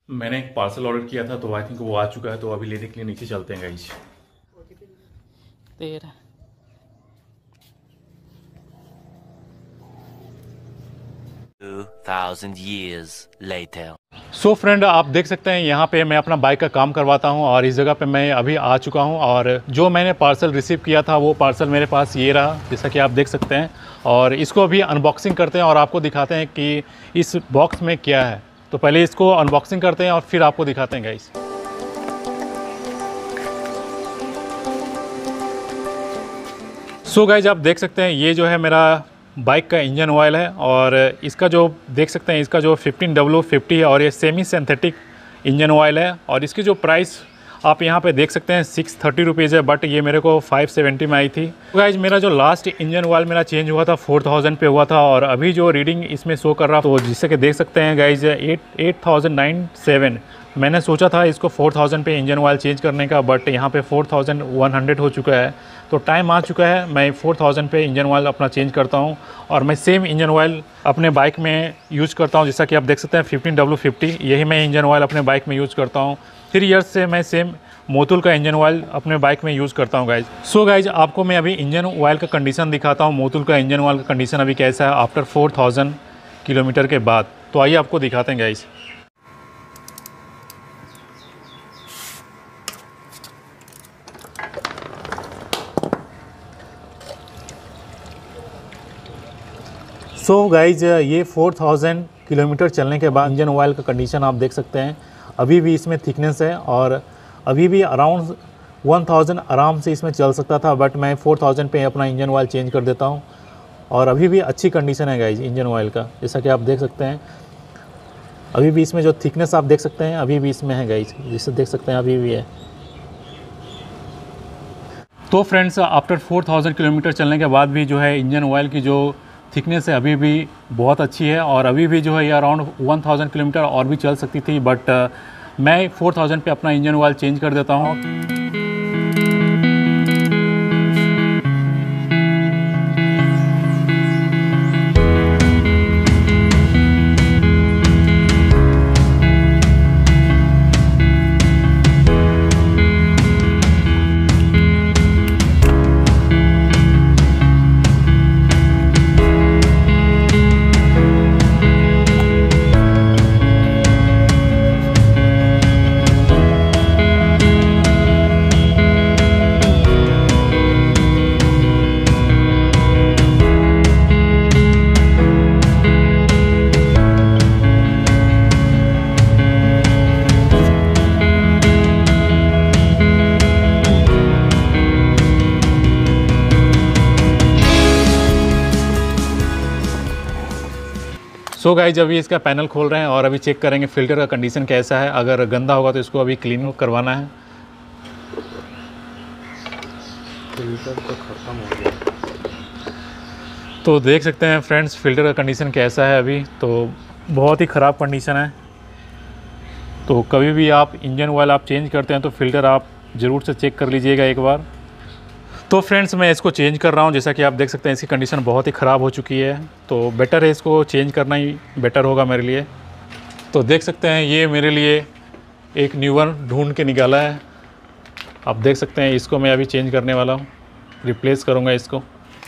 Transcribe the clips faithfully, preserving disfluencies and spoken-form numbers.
मैंने एक parcel order किया था तो आई थिंक वो आ चुका है, तो अभी लेने के लिए नीचे चलते हैं गाइस। तेरह two thousand years later. So friend, आप देख सकते हैं यहाँ पे मैं अपना बाइक का काम करवाता हूँ और इस जगह पे मैं अभी आ चुका हूँ। और जो मैंने पार्सल रिसीव किया था वो पार्सल मेरे पास ये रहा, जैसा कि आप देख सकते हैं। और इसको अभी अनबॉक्सिंग करते हैं और आपको दिखाते हैं कि इस बॉक्स में क्या है। तो पहले इसको अनबॉक्सिंग करते हैं और फिर आपको दिखाते हैं गाइस। सो गाइस, आप देख सकते हैं ये जो है मेरा बाइक का इंजन ऑयल है और इसका जो देख सकते हैं इसका जो फिफ्टीन डब्ल्यू फिफ्टी है और ये सेमी सिंथेटिक इंजन ऑयल है। और इसकी जो प्राइस आप यहाँ पे देख सकते हैं सिक्स थर्टी रुपीज़ है, बट ये मेरे को फाइव सेवेंटी में आई थी। तो गाइज मेरा जो लास्ट इंजन ऑयल मेरा चेंज हुआ था फोर थाउजेंड पे हुआ था और अभी जो रीडिंग इसमें शो कर रहा तो जिससे कि देख सकते हैं guys eight eight thousand nine seven. मैंने सोचा था इसको फोर थाउजेंड पे इंजन ऑयल चेंज करने का, बट यहाँ पे फोर थाउजेंड वन हंड्रेड हो चुका है। तो टाइम आ चुका है, मैं फोर थाउजेंड पे इंजन ऑयल अपना चेंज करता हूँ और मैं सेम इंजन ऑयल अपने बाइक में यूज़ करता हूँ। जैसा कि आप देख सकते हैं फिफ्टीन डब्ल्यू फिफ्टी, यही मैं इंजन ऑयल अपने बाइक में यूज़ करता हूँ। थ्री ईयर्स से मैं सेम मोतुल का इंजन ऑयल अपने बाइक में यूज़ करता हूँ गाइज। सो गाइज, आपको मैं अभी इंजन ऑयल का कंडीशन दिखाता हूँ। मोतुल का इंजन ऑयल का कंडीशन अभी कैसा है आफ्टर फोर थाउजेंड किलोमीटर के बाद। तो आइए आपको दिखाते हैं गाइज। सो गाइज, ये फोर थाउजेंड किलोमीटर चलने के बाद इंजन ऑयल का कंडीशन आप देख सकते हैं। अभी भी इसमें थिकनेस है और अभी भी अराउंड वन थाउजेंड आराम से इसमें चल सकता था, बट मैं फोर थाउजेंड पे अपना इंजन ऑयल चेंज कर देता हूँ। और अभी भी अच्छी कंडीशन है गाइज इंजन ऑयल का, जैसा कि आप देख सकते हैं। अभी भी इसमें जो थिकनेस आप देख सकते हैं अभी भी इसमें है गाइज, जिससे देख सकते हैं अभी भी है। तो friends, after four thousand kilometre चलने के बाद भी जो है इंजन ऑयल की जो थिकनेस है अभी भी बहुत अच्छी है और अभी भी जो है ये अराउंड वन थाउजेंड किलोमीटर और भी चल सकती थी, बट uh, मैं फोर थाउजेंड पे अपना इंजन ऑयल चेंज कर देता हूँ। सो गाइज, अभी इसका पैनल खोल रहे हैं और अभी चेक करेंगे फ़िल्टर का कंडीशन कैसा है। अगर गंदा होगा तो इसको अभी क्लीन करवाना है। फ़िल्टर तो ख़त्म हो गया। तो देख सकते हैं फ्रेंड्स फ़िल्टर का कंडीशन कैसा है। अभी तो बहुत ही ख़राब कंडीशन है। तो कभी भी आप इंजन ऑयल आप चेंज करते हैं तो फ़िल्टर आप ज़रूर से चेक कर लीजिएगा एक बार। तो फ्रेंड्स, मैं इसको चेंज कर रहा हूँ। जैसा कि आप देख सकते हैं इसकी कंडीशन बहुत ही ख़राब हो चुकी है, तो बेटर है इसको चेंज करना ही बेटर होगा मेरे लिए। तो देख सकते हैं ये मेरे लिए एक न्यू वन ढूंढ के निकाला है। आप देख सकते हैं इसको मैं अभी चेंज करने वाला हूँ, रिप्लेस करूँगा इसको।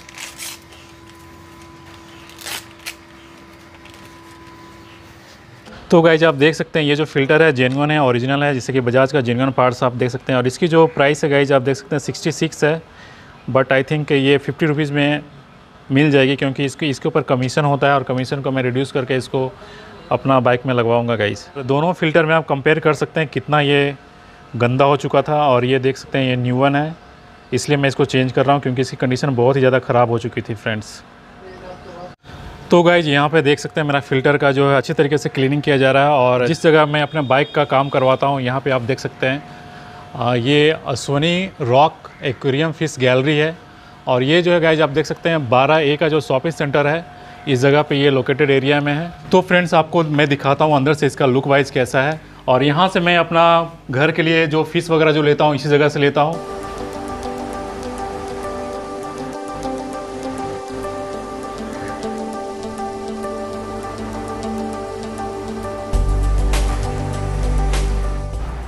तो गाइज, आप देख सकते हैं ये जो फ़िल्टर है जेन्युइन है, ओरिजिनल है, जैसे कि बजाज का जेन्युइन पार्ट्स आप देख सकते हैं। और इसकी जो प्राइस है गाइज आप देख सकते हैं सिक्सटी सिक्स है, बट आई थिंक ये फिफ्टी रुपीज़ में मिल जाएगी, क्योंकि इसके इसके ऊपर कमीशन होता है और कमीशन को मैं रिड्यूस करके इसको अपना बाइक में लगवाऊंगा गाइस। दोनों फ़िल्टर में आप कंपेयर कर सकते हैं कितना ये गंदा हो चुका था और ये देख सकते हैं ये न्यू वन है, इसलिए मैं इसको चेंज कर रहा हूँ क्योंकि इसकी कंडीशन बहुत ही ज़्यादा ख़राब हो चुकी थी फ्रेंड्स। तो गाइज यहाँ पे देख सकते हैं मेरा फ़िल्टर का जो है अच्छी तरीके से क्लीनिंग किया जा रहा है। और जिस जगह मैं अपने बाइक का काम करवाता हूँ यहाँ पे आप देख सकते हैं आ, ये Ashwani rock aquarium fish gallery है। और ये जो है गाइज आप देख सकते हैं बारह ए का जो शॉपिंग सेंटर है इस जगह पे ये लोकेटेड एरिया में है। तो फ्रेंड्स, आपको मैं दिखाता हूँ अंदर से इसका लुक वाइज कैसा है। और यहाँ से मैं अपना घर के लिए जो फ़िश वगैरह जो लेता हूँ इसी जगह से लेता हूँ।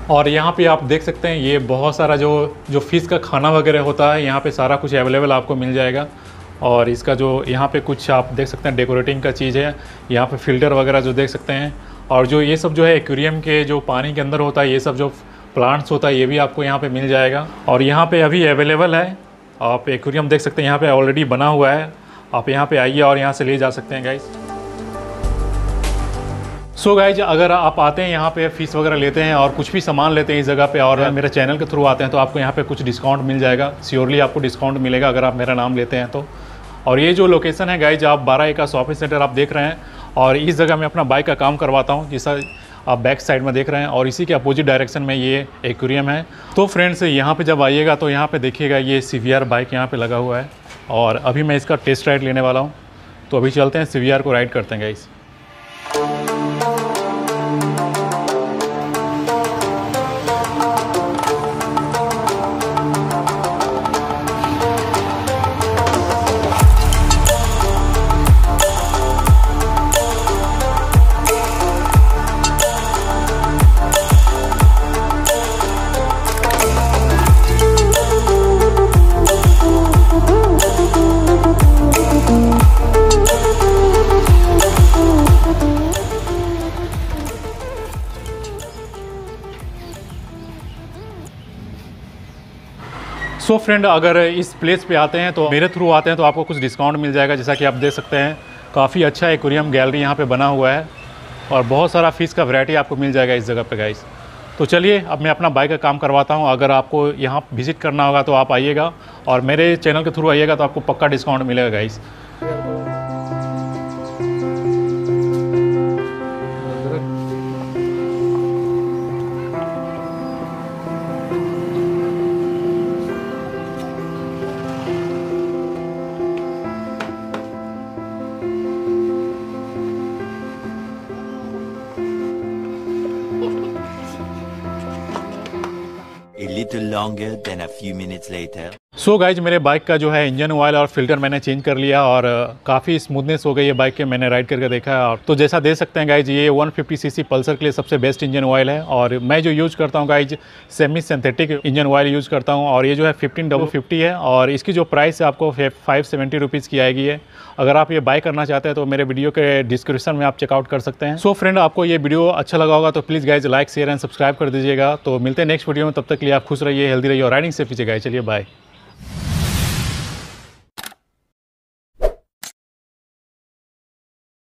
और यहाँ पे आप देख सकते हैं ये बहुत सारा जो जो फ़िश का खाना वगैरह होता है, यहाँ पे सारा कुछ अवेलेबल आपको मिल जाएगा। और इसका जो यहाँ पे कुछ आप देख सकते हैं डेकोरेटिंग का चीज़ है, यहाँ पे फ़िल्टर वगैरह जो देख सकते हैं। और जो ये सब जो है एक्वेरियम के जो पानी के अंदर होता है, ये सब जो प्लांट्स होता है, ये भी आपको यहाँ पे मिल जाएगा। और यहाँ पे अभी अवेलेबल है, आप एक्वेरियम देख सकते हैं, यहाँ पे ऑलरेडी बना हुआ है। आप यहाँ पे आइए और यहाँ से ले जा सकते हैं गाइस। सो गाइज, अगर आप आते हैं यहाँ पे फ़ीस वगैरह लेते हैं और कुछ भी सामान लेते हैं इस जगह पे और मेरे चैनल के थ्रू आते हैं, तो आपको यहाँ पे कुछ डिस्काउंट मिल जाएगा। श्योरली आपको डिस्काउंट मिलेगा अगर आप मेरा नाम लेते हैं तो। और ये जो लोकेशन है गाइज, आप बारह ए का शॉपिंग सेंटर आप देख रहे हैं, और इस जगह मैं अपना बाइक का काम करवाता हूँ, जैसा आप बैक साइड में देख रहे हैं। और इसी के अपोजिट डायरेक्शन में ये एक्वेरियम है। तो फ्रेंड्स, यहाँ पे जब आइएगा तो यहाँ पे देखिएगा ये सी वी आर बाइक यहाँ पे लगा हुआ है, और अभी मैं इसका टेस्ट राइड लेने वाला हूँ। तो अभी चलते हैं सी वी आर को राइड करते हैं गाइस। सो so फ्रेंड, अगर इस प्लेस पे आते हैं तो मेरे थ्रू आते हैं तो आपको कुछ डिस्काउंट मिल जाएगा। जैसा कि आप देख सकते हैं, काफ़ी अच्छा एक्वेरियम गैलरी यहाँ पे बना हुआ है, और बहुत सारा फ़िश का वैरायटी आपको मिल जाएगा इस जगह पे गाइस। तो चलिए, अब मैं अपना बाइक का काम करवाता हूँ। अगर आपको यहाँ विज़िट करना होगा तो आप आइएगा, और मेरे चैनल के थ्रू आइएगा तो आपको पक्का डिस्काउंट मिलेगा guys. A little longer than a few minutes later. So so guys, मेरे बाइक का जो है इंजन ऑयल और फिल्टर मैंने चेंज कर लिया, और काफ़ी स्मूथनेस हो गई है बाइक के। मैंने राइड करके देखा है, और तो जैसा देख सकते हैं गाइज, ये one fifty C C Pulsar के लिए सबसे बेस्ट इंजन ऑयल है। और मैं जो यूज़ करता हूँ guys, semi synthetic engine oil use करता हूँ, और ये जो है फिफ्टीन डबल फिफ्टी है, और इसकी जो प्राइस है आपको फाइव सेवेंटी रुपीज़ की आएगी है। अगर आप ये बाय करना चाहते हैं तो मेरे वीडियो के डिस्क्रिप्शन में आप चेकआउट कर सकते हैं। सो so फ्रेंड, आपको ये वीडियो अच्छा लगा होगा तो please guys like share and subscribe कर दीजिएगा। तो मिलते हैं नेक्स्ट वीडियो में, तब तक के लिए आप खुश रहिए, हेल्दी रहिए और राइडिंग सेफ कीजिएगा। चलिए बाय।